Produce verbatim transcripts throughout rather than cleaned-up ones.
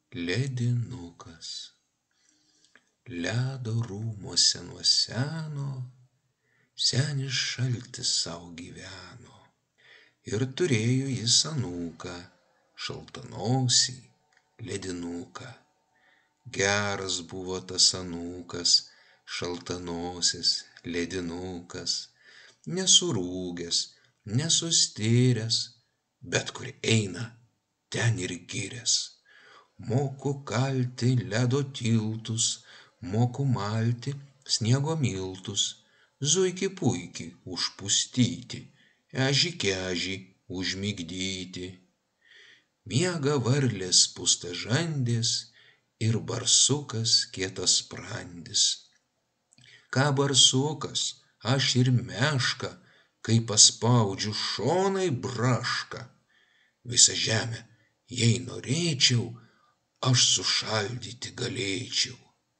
ledinukas. Ledo rūmuose nuo seno senis šaltis sau gyveno. Ir turėjo jis anūką, šaltanosį ledinuką. Geras buvo tas anūkas, šaltanosis ledinukas, nesurūgęs, nesustyręs, bet kur eina, ten ir girias. Moku kalti ledo tiltus, moku malti sniego miltus, zuikį puikį užpustyti, ežį kežį užmigdyti. Miega varlės pustažandės ir barsukas kietasprandis. Ką barsukas, aš ir meška, kai paspaudžiu šonai braška. Visą žemę, jei norėčiau, aš sušaldyti galėčiau.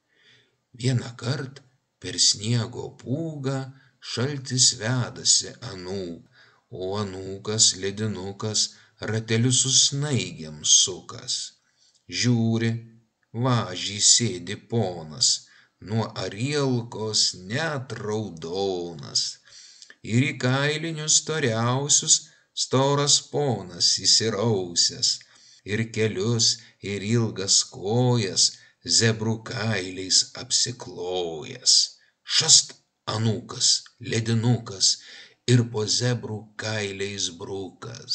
Vieną kart per sniego pūgą šaltis vedasi anūk, o anūkas ledinukas ratelius su snaigėm sukas. Žiūri, važį sėdi ponas, nuo arielkos net raudonas. Ir į kailinius storiausius storas ponas įsirausęs, ir kelius, ir ilgas kojas zebrų kailiais apsiklojęs. Šast anūkas, ledinukas, ir po zebrų kailiais brukas.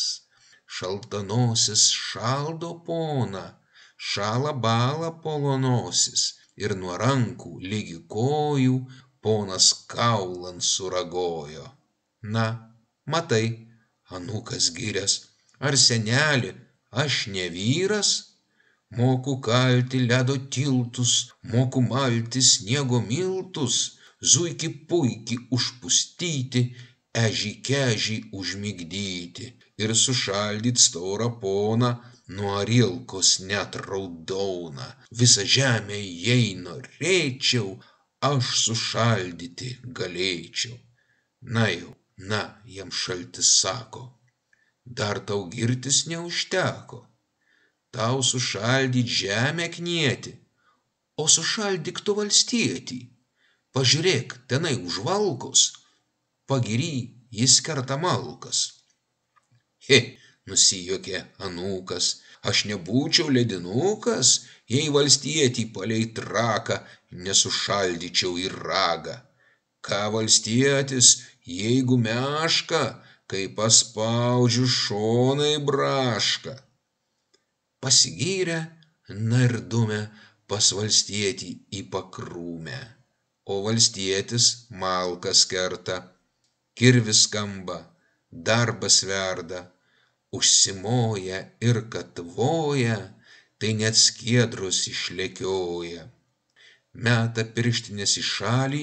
Šaltanosis šaldo poną, šala bala polonosis, ir nuo rankų lygi kojų ponas kaulan suragojo. Na, matai, anūkas girias, ar seneli, aš ne vyras? Moku kalti ledo tiltus, moku malti sniego miltus, zuikį puikį užpustyti, ežį kežį užmigdyti ir sušaldyt storą poną, nuo arielkos net raudoną. Visą žemę, jei norėčiau, aš sušaldyti galėčiau. Na jau, na, jam šaltis sako, dar tau girtis neužteko. Tau sušaldyt žemę knieti, o sušaldyk tu valstietį. Pažiūrėk, tenai už valkos, pagiry jis kerta malkas. He, nusijuokė anūkas, aš nebūčiau ledinukas, jei valstietį palei traką nesušaldyčiau į ragą. Ką valstietis, jeigu meška, kai paspaudžiu šonai braška. Pasigyrė, na ir dumė pas valstietį į pakrūmę, o valstietis malkas kerta, kirvis skamba, darbas verda, užsimoja ir katvoja, tai net skiedros išlekioja. Meta pirštinės į šalį,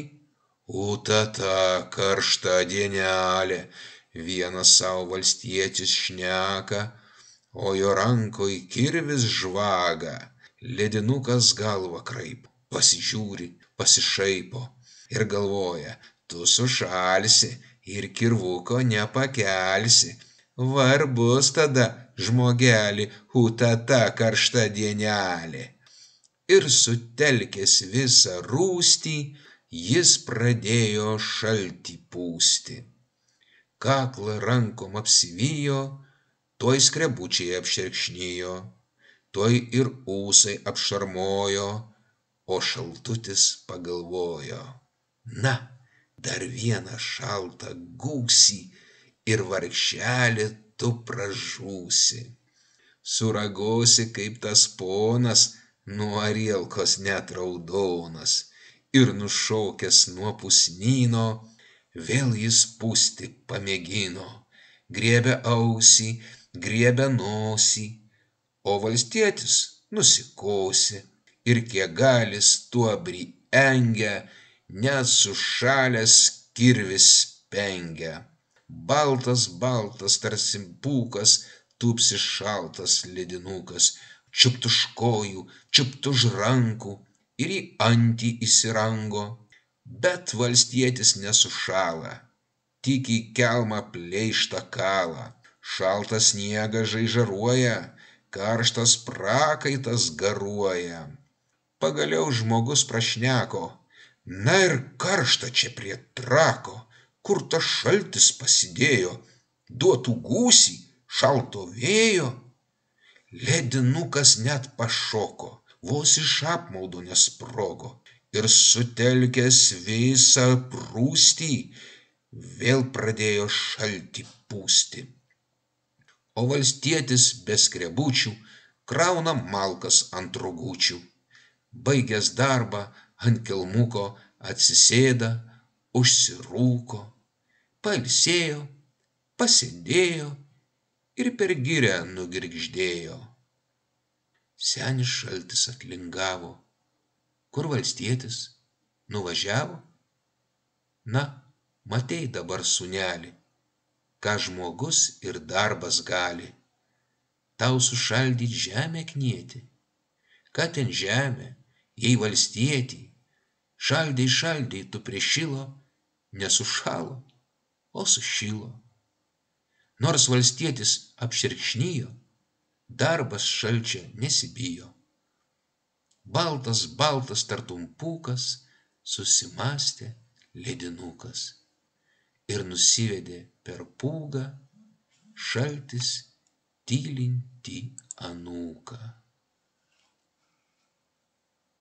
utata karšta dienelė, vienas savo valstietis šneka, o jo rankoj kirvis žvaga. Ledinukas galvą kraipo, pasižiūri, pasišaipo ir galvoja, tu sušalsi ir kirvuko nepakelsi. Var bus tada, žmogeli, utata karšta dienelė. Ir sutelkęs visą rūstį, jis pradėjo šaltį pūsti. Kaklą rankom apsivijo, tuoj skrebučiai apšerkšnijo, tuoj ir ūsai apšarmojo, o šaltutis pagalvojo. Na, dar vieną šaltą gūsį ir vargšelį tu pražūsi. Suragosi kaip tas ponas, nuo arielkos net raudonas, ir nušokęs nuo pusnyno, vėl jis pūsti pamėgino. Griebė ausį, griebė nosį, o valstietis nusikosi ir kiek gali stuobrį engia, net sušalęs kirvis spengia. Baltas, baltas, tarsi pūkas, tūpsi šaltas ledinukas, čiupt už kojų, čiupt už rankų ir į antį įsirango, bet valstietis nesušala, tik į kelmą pleištą kala. Šaltas sniegas žaižaruoja, karštas prakaitas garuoja. Pagaliau žmogus prašneko, na ir karšta čia prie trako, kur tas šaltis pasidėjo, duotų gūsį, šalto vėjo. Ledinukas net pašoko, vos iš apmaudo nesprogo ir sutelkęs visą prūstį, vėl pradėjo šaltį pūsti. O valstietis be skrebučių krauna malkas ant rogučių. Baigęs darbą ant kelmuko atsisėda, užsirūko, pailsėjo, pasėdėjo ir per girią nugirgždėjo. Senis šaltis atlingavo. Kur valstietis? Nuvažiavo? Na, matei dabar, sūneli, ką žmogus ir darbas gali. Tau sušaldyt žemę knieti. Ką ten žemė, jei valstietį, šaldei šaldei tu prie šilo, nesušalo, o sušilo. Nors valstietis apšerkšnijo, darbas šalčio nesibijo. Baltas, baltas tartum pūkas, susimąstė ledinukas ir nusivedė per pūgą šaltis tylintį anūką.